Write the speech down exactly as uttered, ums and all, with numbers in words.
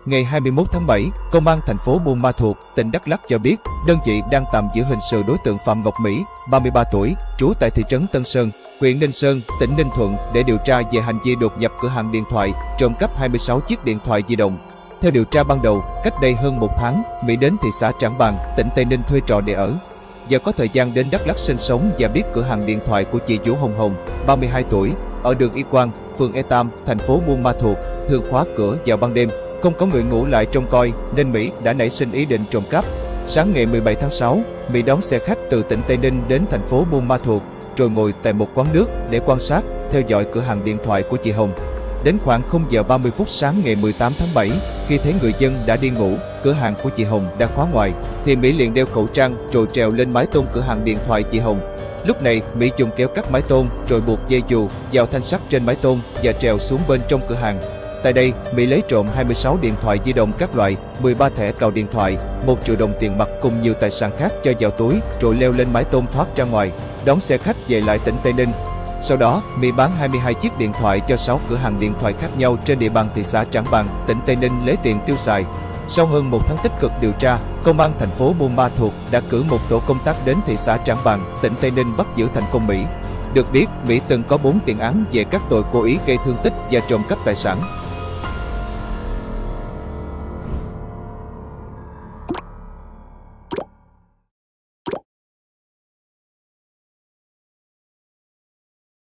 Ngày hai mươi mốt tháng bảy, Công an thành phố Buôn Ma Thuột, tỉnh Đắk Lắk cho biết, đơn vị đang tạm giữ hình sự đối tượng Phạm Ngọc Mỹ, ba mươi ba tuổi, trú tại thị trấn Tân Sơn, huyện Ninh Sơn, tỉnh Ninh Thuận để điều tra về hành vi đột nhập cửa hàng điện thoại, trộm cắp hai mươi sáu chiếc điện thoại di động. Theo điều tra ban đầu, cách đây hơn một tháng, Mỹ đến thị xã Trảng Bàng, tỉnh Tây Ninh thuê trọ để ở. Do có thời gian đến Đắk Lắk sinh sống và biết cửa hàng điện thoại của chị Vũ Hồng Hồng, ba mươi hai tuổi, ở đường Y Quang, phường E Tam, thành phố Buôn Ma Thuột, thường khóa cửa vào ban đêm, không có người ngủ lại trông coi nên Mỹ đã nảy sinh ý định trộm cắp. Sáng ngày mười bảy tháng sáu, Mỹ đón xe khách từ tỉnh Tây Ninh đến thành phố Buôn Ma Thuột, rồi ngồi tại một quán nước để quan sát, theo dõi cửa hàng điện thoại của chị Hồng. Đến khoảng không giờ ba mươi phút sáng ngày mười tám tháng bảy, khi thấy người dân đã đi ngủ, cửa hàng của chị Hồng đã khóa ngoài, thì Mỹ liền đeo khẩu trang rồi trèo lên mái tôn cửa hàng điện thoại chị Hồng. Lúc này, Mỹ dùng kéo cắt mái tôn rồi buộc dây dù vào thanh sắt trên mái tôn và trèo xuống bên trong cửa hàng. Tại đây, Mỹ lấy trộm hai mươi sáu điện thoại di động các loại, mười ba thẻ cào điện thoại, một triệu đồng tiền mặt cùng nhiều tài sản khác cho vào túi rồi leo lên mái tôn thoát ra ngoài, đón xe khách về lại tỉnh Tây Ninh. Sau đó, Mỹ bán hai mươi hai chiếc điện thoại cho sáu cửa hàng điện thoại khác nhau trên địa bàn thị xã Trảng Bàng, tỉnh Tây Ninh lấy tiền tiêu xài. Sau hơn một tháng tích cực điều tra, Công an thành phố Buôn Ma Thuột đã cử một tổ công tác đến thị xã Trảng Bàng, tỉnh Tây Ninh bắt giữ thành công Mỹ. Được biết, Mỹ từng có bốn tiền án về các tội cố ý gây thương tích và trộm cắp tài sản.